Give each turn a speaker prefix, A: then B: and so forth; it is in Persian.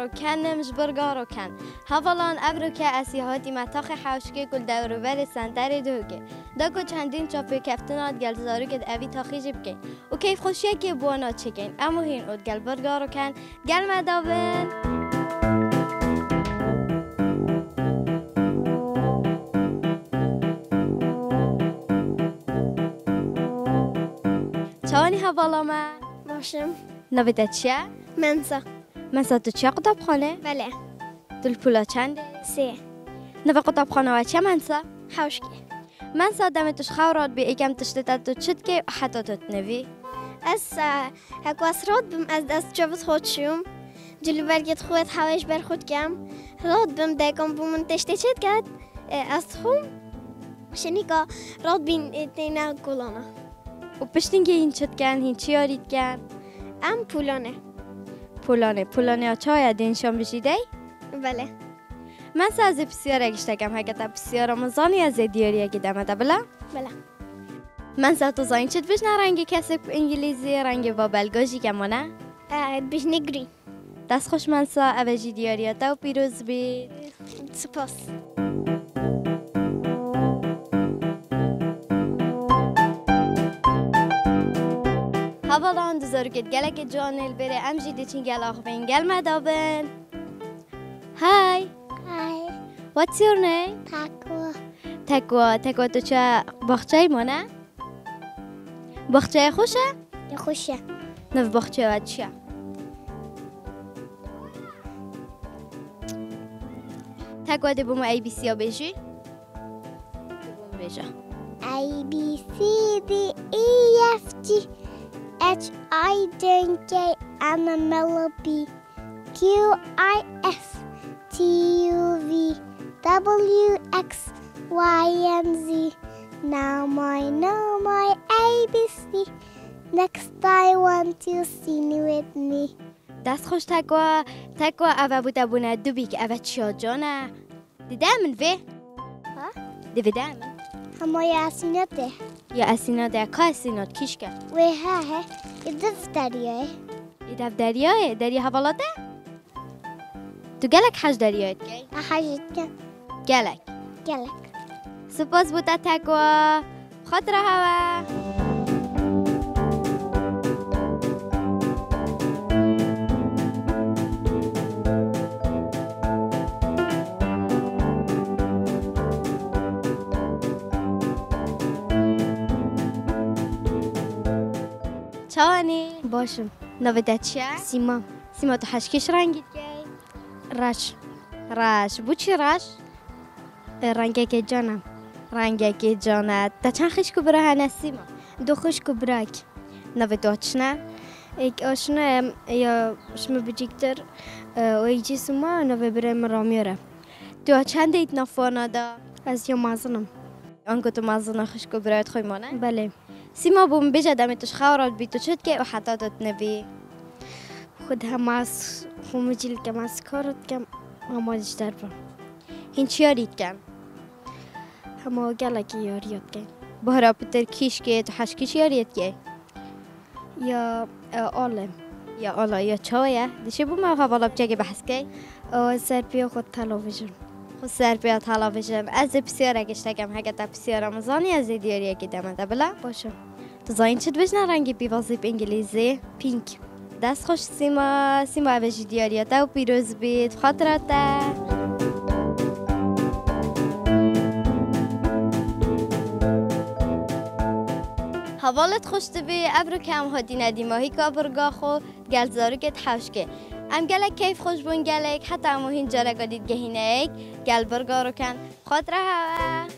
A: برگارو کن نمش برگارو کن حوالان ابرو که اسیحاتی متاخ حوشکه کل دورو بر سنتر دوگه داکو چندین چاپی کفتنات گل زارو که اوی تاخی جب کن و کیف خوشیه که بوانا چکن اما هین اود گل برگارو کن گل مداون چوانی حوالا
B: باشم.
A: نویده چیه؟
B: منسا
A: تو چیه قطب خانه؟
B: بله.
A: دل پولا چنده؟
B: 3.
A: نوی قطب خانه و چه منسا؟
B: حوشکی.
A: منسا دمتش خوراد بی ایگم تشتت تو چد که حتی تو تنوی؟
B: از هک واسراد بم از دست جوز خود شوم. جلو برگت خود حواش بر خود کم. راد بم دکم بومن تشته چد کرد. از خوم شنیکا راد بین تینا گلانا.
A: و پشتین که این چد کن هین چی آرید کن؟
B: ام
A: پولانه آچای دین شام بشیده؟
B: بله.
A: منسا از بسیار گشتکم هکتا بسیار مزانی از دیاری اگه دمده بله؟
B: بله.
A: منسا تو زاین چد بشنه رنگ کسب انگلیزی رنگ با بلگاجی کمانه؟
B: بیش نگری.
A: دست خوش منسا اوجی دیاریاتا و پیروز بید.
B: سپاس.
A: حوالان دوزارو کت گلک جانل بره امجی دیچین گل آخوین گل مدابن. Hi. What's your name? تکوا تو چه باخچه مانه؟ باخچه خوشه؟
B: خوشه.
A: نو باخچه و چیه؟ تکوا دی بومو ای بی سی ها بیشی؟ بومو بیشا
B: A B C D E F G H I J K L M N P Q R S T U V W X Y and Z. Now I know my ABC. Next I want you sing with me.
A: دست خوش تکوا اوه بوده بونه دوبی که اوه چیا جانه دیده من وی؟ دیده من؟
B: همه اسیناته.
A: یا اسیناده که اسیناد کیش که؟
B: وی ها دفتریه.
A: ای دریایه؟ دریا حوالاته؟ تو گلک حج دریایت که؟
B: حاجت
A: گلک سپاس بوده تکوا خاطر هوا چوانی؟
B: باشم.
A: نویده چیه؟
B: سیما
A: تو حشکش رنگید که؟ رش بو چی رش؟
B: رنگه که جانم.
A: جانت تا چند خشکو بره هنسیما؟
B: 2 خشک و براک.
A: نوی دوچنه؟
B: ایک آشنا یا شما بجیکتر و ایجی سوما نوی بره مرامیاره.
A: تو چند ایت نفانه دا؟
B: از یا مازنم.
A: آنکو تو مازنه خشکو برایت خوی مانه؟
B: بله.
A: سیما بوم بیجه دمیتش خورال بی تو چد که و حتی دوت نوی؟
B: خود هم از خومجیل کم از کارت کم آمادش در با.
A: هین چی آرید کن؟
B: همه گلکی یاریت کن.
A: بهرا پتر کیش که تو حشکیش یاریت که؟
B: یا آلم.
A: یا آلا یا چایه؟ دیشه بوم او حوالا بچه بحث که؟
B: سرپیا خود تلافیشن.
A: خود سرپیا تلافیشن. از بسیار اگشتگم هکتا بسیار مزانی از دیاری اگه دمده بله؟
B: باشه.
A: تو زاین چد بجنه رنگی بیوازی انگلیزی؟
B: پینک.
A: دست خوش سیما اوجی دیاریاتا و پیروز بید خاطراته حوالت خوش تبی ابرو کم ها دی ندیماهی که برگا خو گل زارو گت حوشکه ام گلک کیف خوش بون گلک حتی امو هین جارگا دید گهینه ایک گل برگا رو کن خاطره هوا